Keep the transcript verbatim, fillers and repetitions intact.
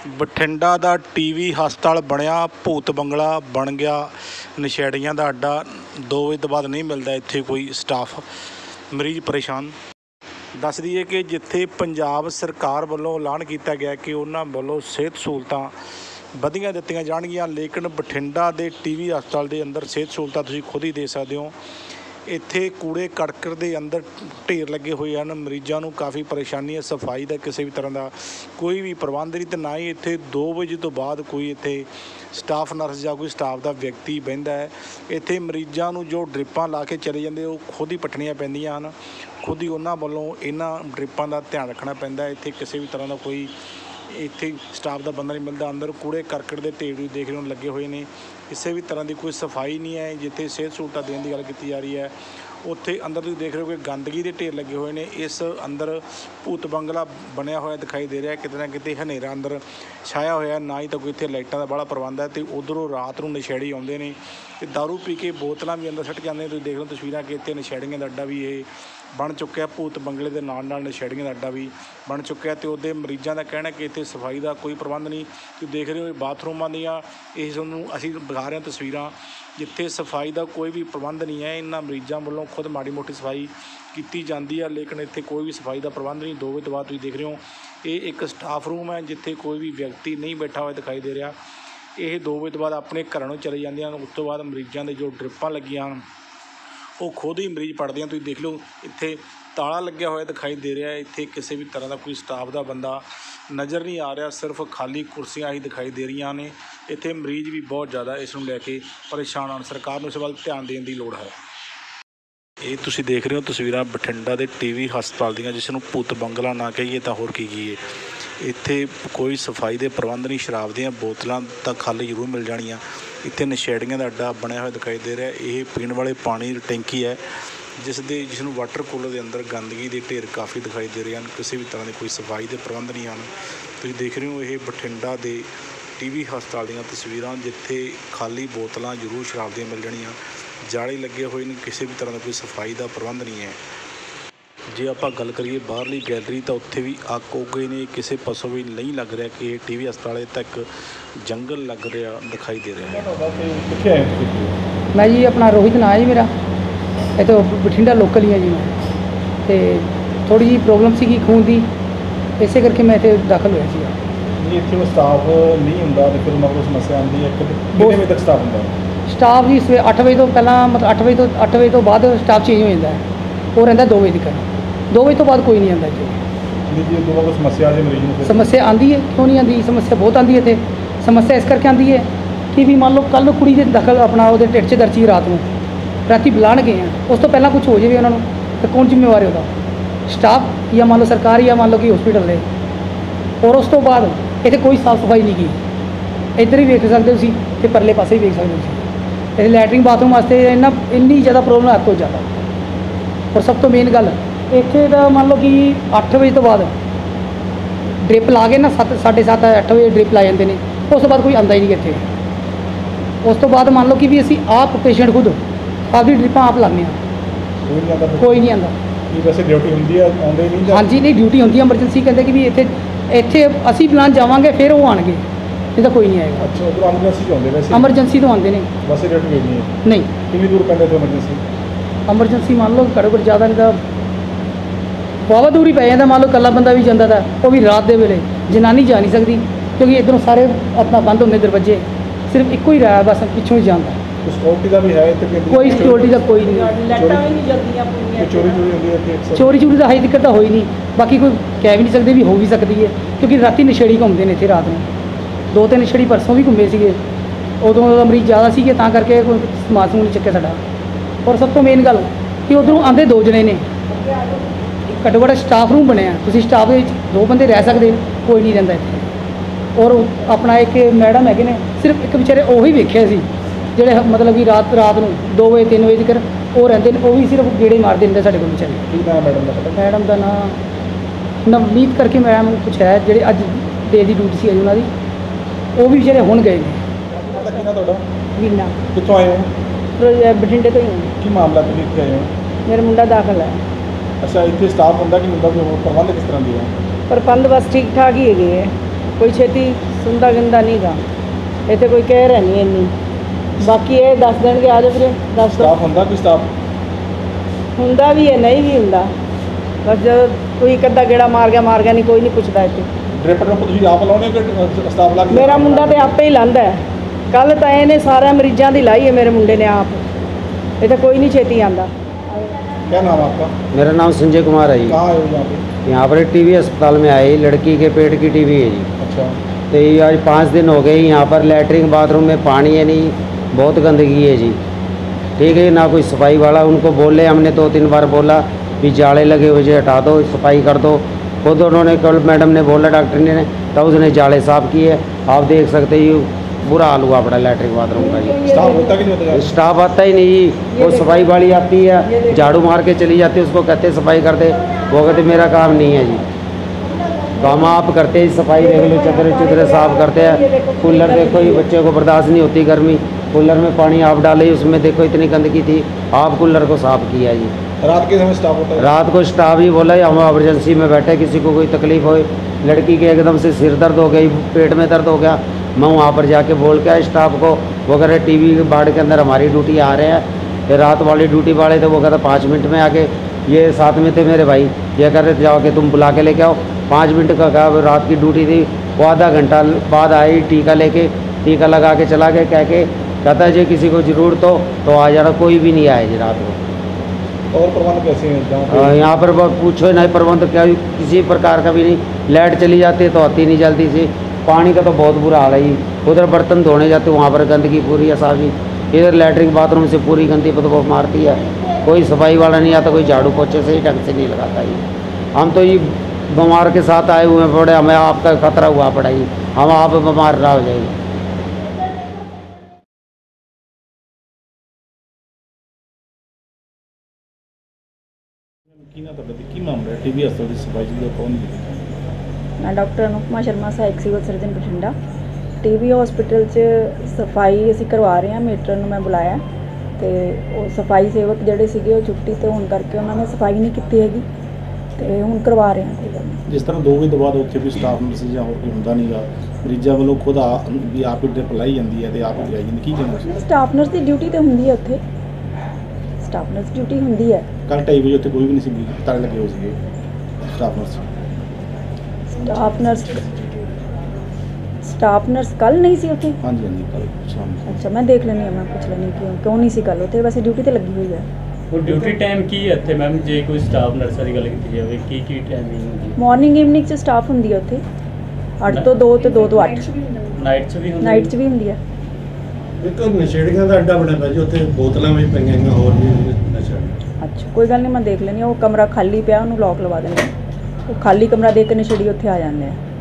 ਬਠਿੰਡਾ ਦਾ TV ਹਸਪਤਾਲ ਬਣਿਆ ਭੂਤ ਬੰਗਲਾ ਬਣ ਗਿਆ ਨਸ਼ੇੜੀਆਂ ਦਾ ਅੱਡਾ। ਦੋ ਵਜੇ ਤੋਂ ਬਾਅਦ ਨਹੀਂ ਮਿਲਦਾ ਇੱਥੇ ਕੋਈ ਸਟਾਫ, ਮਰੀਜ਼ ਪਰੇਸ਼ਾਨ। ਦੱਸ ਦਈਏ ਕਿ ਜਿੱਥੇ ਪੰਜਾਬ ਸਰਕਾਰ ਵੱਲੋਂ ਐਲਾਨ ਕੀਤਾ ਗਿਆ ਕਿ ਉਹਨਾਂ ਵੱਲੋਂ ਸਿਹਤ ਸਹੂਲਤਾਂ ਵਧੀਆ ਦਿੱਤੀਆਂ ਜਾਣਗੀਆਂ, ਲੇਕਿਨ ਬਠਿੰਡਾ ਦੇ ਟੀਵੀ ਹਸਪਤਾਲ ਦੇ ਅੰਦਰ ਸਿਹਤ ਸਹੂਲਤਾਂ ਤੁਸੀਂ ਖੁਦ ਹੀ ਦੇਖ ਸਕਦੇ ਹੋ। ਇੱਥੇ ਕੂੜੇ ਕਰਕਟ ਦੇ ਅੰਦਰ ਢੇਰ ਲੱਗੇ ਹੋਏ ਹਨ। ਮਰੀਜ਼ਾਂ ਨੂੰ ਕਾਫੀ ਪਰੇਸ਼ਾਨੀ ਹੈ। ਸਫਾਈ ਦਾ ਕਿਸੇ ਵੀ ਤਰ੍ਹਾਂ ਦਾ ਕੋਈ ਵੀ ਪ੍ਰਬੰਧ ਨਹੀਂ, ਅਤੇ ਨਾ ਹੀ ਇੱਥੇ ਦੋ ਵਜੇ ਤੋਂ ਬਾਅਦ ਕੋਈ ਇੱਥੇ ਸਟਾਫ ਨਰਸ ਜਾਂ ਕੋਈ ਸਟਾਫ ਦਾ ਵਿਅਕਤੀ ਬਹਿੰਦਾ ਹੈ। ਇੱਥੇ ਮਰੀਜ਼ਾਂ ਨੂੰ ਜੋ ਡਰਿੱਪਾਂ ਲਾ ਕੇ ਚਲੇ ਜਾਂਦੇ ਉਹ ਖੁਦ ਹੀ ਪੱਟਣੀਆਂ ਪੈਂਦੀਆਂ ਹਨ। ਖੁਦ ਹੀ ਉਹਨਾਂ ਵੱਲੋਂ ਇਹਨਾਂ ਡਰਿੱਪਾਂ ਦਾ ਧਿਆਨ ਰੱਖਣਾ ਪੈਂਦਾ। ਇੱਥੇ ਕਿਸੇ ਵੀ ਤਰ੍ਹਾਂ ਦਾ ਕੋਈ ਇੱਥੇ ਸਟਾਫ ਦਾ ਬੰਦਾ ਨਹੀਂ ਮਿਲਦਾ। ਅੰਦਰ ਕੂੜੇ ਕਰਕਟ ਦੇ ਢੇਰ ਵੀ ਦੇਖ ਰਹੇ ਹੋ ਲੱਗੇ ਹੋਏ ਨੇ। ਕਿਸੇ ਵੀ ਤਰ੍ਹਾਂ ਦੀ ਕੋਈ ਸਫਾਈ ਨਹੀਂ ਹੈ। ਜਿੱਥੇ ਸਿਹਤ ਸਹੂਲਤਾਂ ਦੇਣ ਦੀ ਗੱਲ ਕੀਤੀ ਜਾ ਰਹੀ ਹੈ, ਉੱਥੇ ਅੰਦਰ ਤੁਸੀਂ ਦੇਖ ਰਹੇ ਹੋ ਕਿ ਗੰਦਗੀ ਦੇ ਢੇਰ ਲੱਗੇ ਹੋਏ ਨੇ। ਇਸ ਅੰਦਰ ਭੂਤ ਬੰਗਲਾ ਬਣਿਆ ਹੋਇਆ ਦਿਖਾਈ ਦੇ ਰਿਹਾ। ਕਿਤੇ ਨਾ ਕਿਤੇ ਹਨੇਰਾ ਅੰਦਰ ਛਾਇਆ ਹੋਇਆ, ਨਾ ਹੀ ਤਾਂ ਕੋਈ ਇੱਥੇ ਲਾਈਟਾਂ ਦਾ ਬੜਾ ਪ੍ਰਬੰਧ ਹੈ। ਅਤੇ ਉੱਧਰੋਂ ਰਾਤ ਨੂੰ ਨਸ਼ੇੜੀ ਆਉਂਦੇ ਨੇ ਅਤੇ ਦਾਰੂ ਪੀ ਕੇ ਬੋਤਲਾਂ ਵੀ ਅੰਦਰ ਸੁੱਟ ਜਾਂਦੇ ਨੇ। ਤੁਸੀਂ ਦੇਖ ਲਓ ਤਸਵੀਰਾਂ ਕਿ ਇੱਥੇ ਨਸ਼ੇੜੀਆਂ ਦਾ ਅੱਡਾ ਵੀ ਇਹ ਬਣ ਚੁੱਕਿਆ। ਭੂਤ ਬੰਗਲੇ ਦੇ ਨਾਲ ਨਾਲ ਨਸ਼ੇੜੀਆਂ ਦਾ ਅੱਡਾ ਵੀ ਬਣ ਚੁੱਕਿਆ। ਅਤੇ ਉਹਦੇ ਮਰੀਜ਼ਾਂ ਦਾ ਕਹਿਣਾ ਕਿ ਇੱਥੇ ਸਫਾਈ ਦਾ ਕੋਈ ਪ੍ਰਬੰਧ ਨਹੀਂ। ਤੁਸੀਂ ਦੇਖ ਰਹੇ ਹੋ ਬਾਥਰੂਮਾਂ ਦੀਆਂ ਇਹ ਤੁਹਾਨੂੰ ਅਸੀਂ ਦਿਖਾ ਰਹੇ ਹਾਂ ਤਸਵੀਰਾਂ, ਜਿੱਥੇ ਸਫਾਈ ਦਾ ਕੋਈ ਵੀ ਪ੍ਰਬੰਧ ਨਹੀਂ ਹੈ। ਇਹਨਾਂ ਮਰੀਜ਼ਾਂ ਵੱਲੋਂ ਖੁਦ ਮਾੜੀ ਮੋਟੀ ਸਫਾਈ ਕੀਤੀ ਜਾਂਦੀ ਹੈ, ਲੇਕਿਨ ਇੱਥੇ ਕੋਈ ਵੀ ਸਫਾਈ ਦਾ ਪ੍ਰਬੰਧ ਨਹੀਂ। ਦੋ ਵਜੇ ਤੋਂ ਬਾਅਦ ਤੁਸੀਂ ਦੇਖ ਰਹੇ ਹੋ ਇਹ ਇੱਕ ਸਟਾਫ ਰੂਮ ਹੈ, ਜਿੱਥੇ ਕੋਈ ਵੀ ਵਿਅਕਤੀ ਨਹੀਂ ਬੈਠਾ ਹੋਇਆ ਦਿਖਾਈ ਦੇ ਰਿਹਾ। ਇਹ ਦੋ ਵਜੇ ਤੋਂ ਬਾਅਦ ਆਪਣੇ ਘਰਾਂ ਨੂੰ ਚਲੇ ਜਾਂਦੀਆਂ ਹਨ। ਉਸ ਤੋਂ ਬਾਅਦ ਮਰੀਜ਼ਾਂ ਦੇ ਜੋ ਡਰਿੱਪਾਂ ਲੱਗੀਆਂ ਹਨ ਉਹ ਖੁਦ ਹੀ ਮਰੀਜ਼ ਪੜ੍ਹਦੇ ਹਨ। ਤੁਸੀਂ ਦੇਖ ਲਓ ਇੱਥੇ ਤਾਲਾ ਲੱਗਿਆ ਹੋਇਆ ਦਿਖਾਈ ਦੇ ਰਿਹਾ। ਇੱਥੇ ਕਿਸੇ ਵੀ ਤਰ੍ਹਾਂ ਦਾ ਕੋਈ ਸਟਾਫ ਦਾ ਬੰਦਾ ਨਜ਼ਰ ਨਹੀਂ ਆ ਰਿਹਾ, ਸਿਰਫ ਖਾਲੀ ਕੁਰਸੀਆਂ ਹੀ ਦਿਖਾਈ ਦੇ ਰਹੀਆਂ ਨੇ। ਇੱਥੇ ਮਰੀਜ਼ ਵੀ ਬਹੁਤ ਜ਼ਿਆਦਾ ਇਸ ਨੂੰ ਲੈ ਕੇ ਪਰੇਸ਼ਾਨ ਹਨ। ਸਰਕਾਰ ਨੂੰ ਇਸ ਵੱਲ ਧਿਆਨ ਦੇਣ ਦੀ ਲੋੜ ਹੈ। ਇਹ ਤੁਸੀਂ ਦੇਖ ਰਹੇ ਹੋ ਤਸਵੀਰਾਂ ਬਠਿੰਡਾ ਦੇ ਟੀਵੀ ਹਸਪਤਾਲ ਦੀਆਂ, ਜਿਸ ਨੂੰ ਭੂਤ ਬੰਗਲਾ ਨਾ ਕਹੀਏ ਤਾਂ ਹੋਰ ਕੀ ਕਹੀਏ। ਇੱਥੇ ਕੋਈ ਸਫਾਈ ਦੇ ਪ੍ਰਬੰਧ ਨਹੀਂ। ਸ਼ਰਾਬ ਦੀਆਂ ਬੋਤਲਾਂ ਤਾਂ ਖਾਲੀ ਜ਼ਰੂਰ ਮਿਲ ਜਾਣੀਆਂ। ਇੱਥੇ ਨਸ਼ੇੜੀਆਂ ਦਾ ਅੱਡਾ ਬਣਿਆ ਹੋਇਆ ਦਿਖਾਈ ਦੇ ਰਿਹਾ। ਇਹ ਪੀਣ ਵਾਲੇ ਪਾਣੀ ਦੀ ਟੈਂਕੀ ਹੈ, ਜਿਸ ਦੇ ਜਿਸ ਨੂੰ ਵਾਟਰ ਕੂਲਰ ਦੇ ਅੰਦਰ ਗੰਦਗੀ ਦੇ ਢੇਰ ਕਾਫੀ ਦਿਖਾਈ ਦੇ ਰਹੇ ਹਨ। ਕਿਸੇ ਵੀ ਤਰ੍ਹਾਂ ਦੇ ਕੋਈ ਸਫਾਈ ਦੇ ਪ੍ਰਬੰਧ ਨਹੀਂ ਹਨ। ਤੁਸੀਂ ਦੇਖ ਰਹੇ ਹੋ ਇਹ ਬਠਿੰਡਾ ਦੇ ਟੀਵੀ ਹਸਪਤਾਲ ਦੀਆਂ ਤਸਵੀਰਾਂ, ਜਿੱਥੇ ਖਾਲੀ ਬੋਤਲਾਂ ਜ਼ਰੂਰ ਸ਼ਰਾਬ ਦੀਆਂ ਮਿਲ ਜਾਣੀਆਂ। ਜਾਲੇ ਲੱਗੇ ਹੋਏ ਨੇ, ਕਿਸੇ ਵੀ ਤਰ੍ਹਾਂ ਦਾ ਕੋਈ ਸਫਾਈ ਦਾ ਪ੍ਰਬੰਧ ਨਹੀਂ ਹੈ। ਜੇ ਆਪਾਂ ਗੱਲ ਕਰੀਏ ਬਾਹਰਲੀ ਗੈਲਰੀ ਤਾਂ ਉੱਥੇ ਵੀ ਅੱਗ ਹੋ ਗਏ ਨੇ। ਕਿਸੇ ਪਾਸੋਂ ਵੀ ਨਹੀਂ ਲੱਗ ਰਿਹਾ ਕਿ ਇਹ ਟੀਵੀ ਹਸਪਤਾਲ ਤਾਂ ਇੱਕ ਜੰਗਲ ਲੱਗ ਰਿਹਾ ਦਿਖਾਈ ਦੇ ਰਿਹਾ। ਮੈਂ ਜੀ ਆਪਣਾ ਰੋਹਿਤ ਨਾਂ ਹੈ ਜੀ ਮੇਰਾ, ਇੱਥੇ ਬਠਿੰਡਾ ਲੋਕਲ ਹੀ ਹੈ ਜੀ ਮੈਂ। ਅਤੇ ਥੋੜ੍ਹੀ ਜਿਹੀ ਪ੍ਰੋਬਲਮ ਸੀਗੀ ਖੂਨ ਦੀ, ਇਸੇ ਕਰਕੇ ਮੈਂ ਇੱਥੇ ਦਾਖਲ ਹੋਇਆ ਸੀਗਾ ਜੀ। ਇੱਥੇ ਉਹ ਸਟਾਫ ਨਹੀਂ ਹੁੰਦਾ ਅਤੇ ਫਿਰ ਮਤਲਬ ਸਮੱਸਿਆ ਆਉਂਦੀ ਹੈ। ਕਿੰਨੇ ਵਜੇ ਤੱਕ ਸਟਾਫ ਹੁੰਦਾ? ਸਟਾਫ ਜੀ ਸਵੇਰੇ ਅੱਠ ਵਜੇ ਤੋਂ ਪਹਿਲਾਂ, ਮਤਲਬ ਅੱਠ ਵਜੇ ਤੋਂ ਅੱਠ ਵਜੇ ਤੋਂ ਬਾਅਦ ਸਟਾਫ ਚੇਂਜ ਹੋ ਜਾਂਦਾ ਹੈ। ਉਹ ਰਹਿੰਦਾ ਦੋ ਵਜੇ ਤੱਕ। ਦੋ ਵਜੇ ਤੋਂ ਬਾਅਦ ਕੋਈ ਨਹੀਂ ਆਉਂਦਾ ਜੀ। ਜੀ ਜਦੋਂ ਕੋਈ ਸਮੱਸਿਆ ਆ ਜਾਏ ਮਰੀਜ਼ ਨੂੰ? ਸਮੱਸਿਆ ਆਉਂਦੀ ਹੈ, ਕਿਉਂ ਨਹੀਂ ਆਉਂਦੀ? ਸਮੱਸਿਆ ਬਹੁਤ ਆਉਂਦੀ ਹੈ ਇੱਥੇ। ਸਮੱਸਿਆ ਇਸ ਕਰਕੇ ਆਉਂਦੀ ਹੈ ਕਿ ਵੀ ਮੰਨ ਲਓ ਕੱਲ੍ਹ ਨੂੰ ਕੁੜੀ ਦੇ ਦਖਲ ਆਪਣਾ ਉਹਦੇ ਢਿੱਡ 'ਚ ਦਰਜੀ ਰਾਤ ਨੂੰ ਰਾਤੀ ਬੁਲਾਉਣ ਗਏ ਆ, ਉਸ ਤੋਂ ਪਹਿਲਾਂ ਕੁਝ ਹੋ ਜਾਵੇ ਉਹਨਾਂ ਨੂੰ ਤਾਂ ਕੌਣ ਜ਼ਿੰਮੇਵਾਰ ਹੈ ਉਹਦਾ? ਸਟਾਫ ਜਾਂ ਮੰਨ ਲਓ ਸਰਕਾਰ ਜਾਂ ਮੰਨ ਲਓ ਕਿ ਹਸਪੀਟਲ ਦੇ। ਔਰ ਉਸ ਤੋਂ ਬਾਅਦ ਇੱਥੇ ਕੋਈ ਸਾਫ਼ ਸਫਾਈ ਨਹੀਂ ਗਈ। ਇੱਧਰ ਹੀ ਵੇਖ ਸਕਦੇ ਤੁਸੀਂ ਅਤੇ ਪਰਲੇ ਪਾਸੇ ਵੀ ਵੇਖ ਸਕਦੇ ਤੁਸੀਂ। ਇੱਥੇ ਲੈਟਰਿੰਗ ਬਾਥਰੂਮ ਵਾਸਤੇ ਇੰਨਾ ਇੰਨੀ ਜ਼ਿਆਦਾ ਪ੍ਰੋਬਲਮ ਹੈ, ਹੱਦ ਤੋਂ ਜ਼ਿਆਦਾ। ਔਰ ਸਭ ਤੋਂ ਮੇਨ ਗੱਲ ਇੱਥੇ ਦਾ ਮੰਨ ਲਓ ਕਿ ਅੱਠ ਵਜੇ ਤੋਂ ਬਾਅਦ ਡ੍ਰਿਪ ਲਾ ਕੇ ਨਾ ਸੱਤ ਸਾਢੇ ਸੱਤ ਅੱਠ ਵਜੇ ਡ੍ਰਿਪ ਲਾ ਜਾਂਦੇ ਨੇ। ਉਸ ਤੋਂ ਬਾਅਦ ਕੋਈ ਆਉਂਦਾ ਹੀ ਨਹੀਂ ਇੱਥੇ। ਉਸ ਤੋਂ ਬਾਅਦ ਮੰਨ ਲਓ ਕਿ ਵੀ ਅਸੀਂ ਆਪ ਪੇਸ਼ੈਂਟ ਖੁਦ ਆਪਦੀ ਡ੍ਰਿਪਾਂ ਆਪ ਲਾਉਂਦੇ ਹਾਂ। ਕੋਈ ਨਹੀਂ ਆਉਂਦਾ। ਵੈਸੇ ਡਿਊਟੀ ਹੁੰਦੀ ਹੈ, ਆਉਂਦੇ ਨਹੀਂ? ਹਾਂਜੀ ਨਹੀਂ, ਡਿਊਟੀ ਹੁੰਦੀ ਹੈ। ਐਮਰਜੈਂਸੀ ਕਹਿੰਦੇ ਕਿ ਵੀ ਇੱਥੇ ਇੱਥੇ ਅਸੀਂ ਬੁਲਾਉਣ ਜਾਵਾਂਗੇ ਫਿਰ ਉਹ ਆਉਣਗੇ, ਨਹੀਂ ਤਾਂ ਕੋਈ ਨਹੀਂ ਆਏਗਾ। ਅੱਛਾ, ਉਧਰ ਐਮਰਜੈਂਸੀ ਆਉਂਦੇ? ਵੈਸੇ ਐਮਰਜੈਂਸੀ ਤੋਂ ਆਉਂਦੇ ਨੇ। ਵੈਸੇ ਡਿਊਟੀ ਨਹੀਂ ਹੈ? ਨਹੀਂ। ਕਿੰਨੀ ਦੂਰ ਪੈਂਦਾ ਇੱਥੋਂ ਐਮਰਜੈਂਸੀ? ਐਮਰਜੈਂਸੀ ਮੰਨ ਲਓ ਘੱਟੋ ਘੱਟ ਜ਼ਿਆਦਾ ਨਹੀਂ ਤਾਂ ਬਹੁਤ ਦੂਰ ਹੀ ਪੈ ਜਾਂਦਾ। ਮੰਨ ਲਓ ਇਕੱਲਾ ਬੰਦਾ ਵੀ ਜਾਂਦਾ ਤਾਂ ਉਹ ਵੀ ਰਾਤ ਦੇ ਵੇਲੇ। ਜਨਾਨੀ ਜਾ ਨਹੀਂ ਸਕਦੀ ਕਿਉਂਕਿ ਇੱਧਰੋਂ ਸਾਰੇ ਆਪਣਾ ਬੰਦ ਹੁੰਦੇ ਦਰਵਾਜ਼ੇ। ਸਿਰਫ ਇੱਕੋ ਹੀ ਰਾਹ ਬਸ, ਪਿੱਛੋਂ ਹੀ ਜਾਂਦਾ। ਸਿਕਿਉਰਿਟੀ ਦਾ ਵੀ ਹੈ ਇੱਥੇ? ਕੋਈ ਸਿਕਿਉਰਿਟੀ ਦਾ ਕੋਈ ਨਹੀਂ। ਲਾਈਟਾਂ ਵੀ ਨਹੀਂ ਜਲਦੀਆਂ ਪੂਰੀਆਂ। ਚੋਰੀ ਚੋਰੀ ਹੁੰਦੀ ਹੈ ਇੱਥੇ? ਚੋਰੀ ਚੋਰੀ ਦਾ ਹਜੇ ਤੱਕ ਤਾਂ ਹੋਈ ਨਹੀਂ। ਬਾਕੀ ਕੋਈ ਕਹਿ ਵੀ ਨਹੀਂ ਸਕਦੇ ਵੀ ਹੋ ਵੀ ਸਕਦੀ ਹੈ, ਕਿਉਂਕਿ ਰਾਤੀ ਨਸ਼ੇੜੀ ਘੁੰਮਦੇ ਨੇ ਇੱਥੇ ਰਾਤ ਨੂੰ। ਦੋ ਤਿੰਨ ਨਸ਼ੇੜੀ ਪਰਸੋਂ ਵੀ ਘੁੰਮੇ ਸੀਗੇ। ਉਦੋਂ ਦਾ ਮਰੀਜ਼ ਜ਼ਿਆਦਾ ਸੀਗੇ ਤਾਂ ਕਰਕੇ ਕੋਈ ਸਮਾਨ ਸਮੂਨ ਨਹੀਂ ਚੱਕਿਆ ਸਾਡਾ। ਔਰ ਸਭ ਤੋਂ ਮੇਨ ਗੱਲ ਕਿ ਉੱਧਰੋਂ ਆਉਂਦੇ ਦੋ ਜਣੇ ਨੇ। ਘੱਟੋ ਘੱਟ ਸਟਾਫ ਰੂਮ ਬਣਿਆ, ਤੁਸੀਂ ਸਟਾਫ ਦੇ ਵਿੱਚ ਦੋ ਬੰਦੇ ਰਹਿ ਸਕਦੇ, ਕੋਈ ਨਹੀਂ ਰਹਿੰਦਾ ਇੱਥੇ। ਔਰ ਆਪਣਾ ਇੱਕ ਮੈਡਮ ਹੈਗੇ ਨੇ, ਸਿਰਫ ਇੱਕ ਵਿਚਾਰੇ ਉਹੀ ਵੇਖਿਆ ਸੀ ਜਿਹੜੇ ਮਤਲਬ ਕਿ ਰਾਤ ਰਾਤ ਨੂੰ ਦੋ ਵਜੇ ਤਿੰਨ ਵਜੇ ਤੱਕ ਉਹ ਰਹਿੰਦੇ ਨੇ। ਉਹ ਵੀ ਸਿਰਫ ਗੇੜੇ ਮਾਰਦੇ ਰਹਿੰਦੇ ਸਾਡੇ ਕੋਲ ਵਿਚਾਰੇ। ਕੀ ਨਾਮ ਮੈਡਮ ਦਾ? ਮੈਡਮ ਦਾ ਨਾਂ ਨਵਨੀਤ ਕਰਕੇ ਮੈਡਮ ਕੁਛ ਹੈ, ਜਿਹੜੇ ਅੱਜ ਡੇ ਦੀ ਡਿਊਟੀ ਸੀ ਅੱਜ ਉਹਨਾਂ ਦੀ। ਉਹ ਵੀ ਵਿਚਾਰੇ ਹੁਣ ਗਏ ਨੇ। ਕੀ ਨਾਮ ਤੁਹਾਡਾ? ਵੀਨਾ। ਕਿੱਥੋਂ ਆਏ ਹੋ? ਬਠਿੰਡੇ ਤੋਂ ਹੀ ਹਾਂ। ਕੀ ਮਾਮਲਾ ਤੁਸੀਂ ਇੱਥੇ ਆਏ ਹੋ? ਮੇਰਾ ਮੁੰਡਾ ਦਾਖਲ ਹੈ। ਅੱਛਾ, ਇੱਥੇ ਸਟਾਫ ਹੁੰਦਾ ਕਿ ਹੁੰਦਾ? ਕੋਈ ਹੋਰ ਪ੍ਰਬੰਧ ਕਿਸ ਤਰ੍ਹਾਂ ਦੇ ਆ? ਪ੍ਰਬੰਧ ਬਸ ਠੀਕ ਠਾਕ ਹੀ ਹੈਗੇ ਹੈ। ਕੋਈ ਛੇਤੀ ਸੁਣਦਾ ਗਿੰਦਾ ਨਹੀਂ ਗਾ। ਇੱਥੇ ਕੋਈ ਕਹਿ ਰਿਹਾ ਨਹੀਂ ਇੰਨੀ, ਬਾਕੀ ਇਹ ਦੱਸ ਦੇਣਗੇ। ਆ ਜਾਓ ਵੀਰੇ, ਦੱਸ ਦਿਓ। ਸਟਾਫ ਹੁੰਦਾ ਕੋਈ ਸਟਾਫ? ਹੁੰਦਾ ਵੀ ਹੈ, ਨਹੀਂ ਵੀ ਹੁੰਦਾ। ਬਸ ਜਦੋਂ ਕੋਈ ਇੱਕ ਅੱਧਾ ਗੇੜਾ ਮਾਰ ਗਿਆ ਮਾਰ ਗਿਆ, ਨਹੀਂ ਕੋਈ ਨਹੀਂ ਪੁੱਛਦਾ ਇੱਥੇ। ਡ੍ਰਿਪ ਡ੍ਰਿਪ ਤੁਸੀਂ ਆਪ ਲਾਉਂਦੇ ਹੋ ਕਿ ਸਟਾਫ ਲਾ ਕੇ? ਮੇਰਾ ਮੁੰਡਾ ਤੇ ਆਪੇ ਹੀ ਲਾਂਦਾ ਹੈ। ਕੱਲ ਤਾਂ ਇਹਨੇ ਸਾਰਿਆਂ ਮਰੀਜ਼ਾਂ ਦੀ ਲਾਈ ਹੈ ਮੇਰੇ ਮੁੰਡੇ ਨੇ ਆਪ। ਇੱਥੇ ਕੋਈ ਨਹੀਂ ਛੇਤੀ ਆਂਦਾ। क्या नाम है आपका? मेरा नाम संजय कुमार है जी। कहाँ आए हो यहाँ पे? यहाँ पर टीवी अस्पताल में आए, लड़की के पेट की टीवी है जी। अच्छा। तो ये आज पाँच दिन हो गए, यहाँ पर लैट्रिन बाथरूम में पानी है नहीं, बहुत गंदगी है जी। ठीक है, ना कोई सफाई वाला। उनको बोले, हमने दो तीन बार बोला भी जाले लगे हुए जी हटा दो, सफाई कर दो। खुद उन्होंने कल मैडम ने बोला, डॉक्टर ने, तब उसने जाले साफ किए। आप देख सकते ही बुरा हाल हुआ पड़ा लैट्रिन बाथरूम का जी। स्टाफ होता कि नहीं होता? स्टाफ आता ही नहीं जी। वो सफाई वाली आती है, झाड़ू मार के चली जाती है, उसको कहते सफाई कर दे, वो कहते मेरा काम नहीं है जी। तो हम आप करते हैं सफाई, देख लो चदरे चदरे साफ करते हैं। कूलर देखो, ये बच्चे को बर्दाश्त नहीं होती गर्मी, कूलर में पानी आप डाले, उसमें देखो इतनी गंदगी थी, आप कूलर को साफ किया जी। रात के समय स्टाफ होता है? रात को स्टाफ ही बोला हम इमरजेंसी में बैठे, किसी को कोई तकलीफ हो, लड़की के एकदम से सिर दर्द हो गई, पेट में दर्द हो गया, मैं वहाँ पर जाके बोल के आया स्टाफ को। वो कह रहे टी वी बाड़ के अंदर हमारी ड्यूटी आ रहे हैं। फिर रात वाली ड्यूटी वाले थे, वो कहते पाँच मिनट में आके, ये साथ में थे मेरे भाई, ये कह रहे थे जाओ के तुम बुला के लेके आओ। पाँच मिनट का कहा, रात की ड्यूटी थी, वो आधा घंटा बाद आई, टीका लेके टीका लगा के चला गया, कह के कहता है जी किसी को ज़रूरत हो तो आ जाना। कोई भी नहीं आया जी रात को। और प्रबंध कैसे हैं जहाँ पे? आ, यहाँ पर ब- पूछो नहीं, प्रबंध क्या किसी प्रकार का भी नहीं। लाइट चली जाती है तो आती नहीं जल्दी से। पानी का तो बहुत बुरा हाल है जी। उधर बर्तन धोने जाते वहाँ पर गंदगी पूरी है साफ़ी। इधर लैट्रिन बाथरूम से पूरी गंदी बदबू मारती है। कोई सफाई वाला नहीं आता, कोई झाड़ू पोछे से ही ढंग से नहीं लगाता जी। हम तो ये बीमार के साथ आए हुए हैं, पड़े हमें आपका खतरा हुआ पड़ा जी, हम आप बीमार ना हो जाएंगे। ਕੀ ਨਾ ਤੁਹਾਡਾ ਕੀ ਮਾਮਲਾ ਹੈ ਟੀਵੀ ਹਸਪਤਾਲ ਦੀ ਸਫਾਈ ਦਾ ਕੌਣ ਜੀ? ਮੈਂ ਡਾਕਟਰ ਅਨੁਪਮਾ ਸ਼ਰਮਾ, ਸਹਾਇਕ civil surgeon Bathinda. TV hospital 'ਚ ਸਫਾਈ ਅਸੀਂ ਕਰਵਾ ਰਹੇ ਹਾਂ। ਮੇਟਰ ਨੂੰ ਮੈਂ ਬੁਲਾਇਆ ਤੇ ਉਹ ਸਫਾਈ ਸੇਵਕ ਜਿਹੜੇ ਸੀਗੇ ਉਹ ਛੁੱਟੀ ਤੇ ਹੋਣ ਕਰਕੇ ਉਹਨਾਂ ਨੇ ਸਫਾਈ ਨਹੀਂ ਕੀਤੀ ਹੈਗੀ ਤੇ ਹੁਣ ਕਰਵਾ ਰਹੇ ਹਾਂ। ਕੋਈ ਗੱਲ ਨਹੀਂ। ਜਿਸ ਤਰ੍ਹਾਂ ਦੋ ਵਜੇ ਤੋਂ ਬਾਅਦ ਉੱਥੇ ਕੋਈ ਸਟਾਫ ਨਰਸ ਜਾਂ ਹੋਰ ਕੋਈ ਹੁੰਦਾ ਨਹੀਂਗਾ, ਮਰੀਜ਼ਾਂ ਵੱਲੋਂ ਖੁਦ ਆ ਵੀ ਆਪ ਹੀ ਡ੍ਰਿਪ ਲਾਈ ਜਾਂਦੀ ਹੈ ਤੇ ਆਪ ਹੀ ਜਾਈ ਜਾਂਦੀ, ਕੀ ਕਹਿਣਾ ਤੁਸੀਂ? ਸਟਾਫ ਨਰਸ ਦੀ ਡਿਊਟੀ ਤੇ ਹੁੰਦੀ ਹੈ ਉੱਥੇ, ਸਟਾਫ ਨਰਸ ਡਿਊਟੀ ਹੁੰਦੀ ਹੈ। ਕੱਲ ਢਾਈ ਵਜੇ ਉੱਥੇ ਕੋਈ ਵੀ ਨਹੀਂ ਸੀ, ਤਾਲੇ ਲੱਗੇ ਹੋਏ ਸੀਗੇ staff nurse. Staff nurse staff nurse ਕੱਲ ਨਹੀਂ ਸੀ ਉੱਥੇ? ਹਾਂਜੀ ਹਾਂਜੀ ਕੱਲ ਸ਼ਾਮ ਨੂੰ। ਅੱਛਾ, ਮੈਂ ਦੇਖ ਲੈਂਦੀ ਹਾਂ, ਮੈਂ ਪੁੱਛ ਲੈਂਦੀ ਹਾਂ ਕਿਉਂ ਕਿਉਂ ਨਹੀਂ ਸੀ ਕੱਲ ਉੱਥੇ। ਵੈਸੇ ਡਿਊਟੀ ਤੇ ਲੱਗੀ ਹੋਈ ਹੈ। ਉਹ ਡਿਊਟੀ ਟਾਈਮ ਕੀ ਹੈ ਇੱਥੇ ਮੈਮ? ਜੇ ਕੋਈ ਸਟਾਫ ਨਰਸਾਂ ਦੀ ਗੱਲ ਕੀਤੀ ਜਾਵੇ, ਕੀ ਕੀ ਟਾਈਮਿੰਗ ਹੁੰਦੀ ਹੈ? ਮਾਰਨਿੰਗ ਈਵਨਿੰਗ 'ਚ ਸਟਾਫ ਹੁੰਦੀ ਹੈ ਉੱਥੇ, ਅੱਠ ਤੋਂ ਦੋ ਤੇ ਦੋ ਤੋਂ ਅੱਠ। ਨਾਈਟ 'ਚ ਵੀ ਹੁੰਦੀ ਨਾਈਟ 'ਚ ਵੀ ਹੁੰਦੀ ਹੈ। ਇੱਕ ਨਸ਼ੇੜੀਆਂ ਦਾ ਅੱਡਾ ਬਣਿਆ ਪਿਆ ਜੀ, ਉੱਥੇ ਬੋਤਲਾਂ ਵੀ ਪਈਆਂ ਹੋਈਆਂ, ਹੋਰ ਵੀ ਨਸ਼ਾ। ਅੱਛਾ, ਕੋਈ ਗੱਲ ਨਹੀਂ, ਮੈਂ ਦੇਖ ਲੈਂਦੀ ਹਾਂ। ਉਹ ਕਮਰਾ ਖਾਲੀ ਪਿਆ, ਉਹਨੂੰ ਲੌਕ ਲਵਾ ਦੇਣਾ। ਉਹ ਖਾਲੀ ਕਮਰਾ ਦੇਖ ਕੇ ਨਸ਼ੇੜੀ ਉੱਥੇ ਆ ਜਾਂਦੇ ਆ।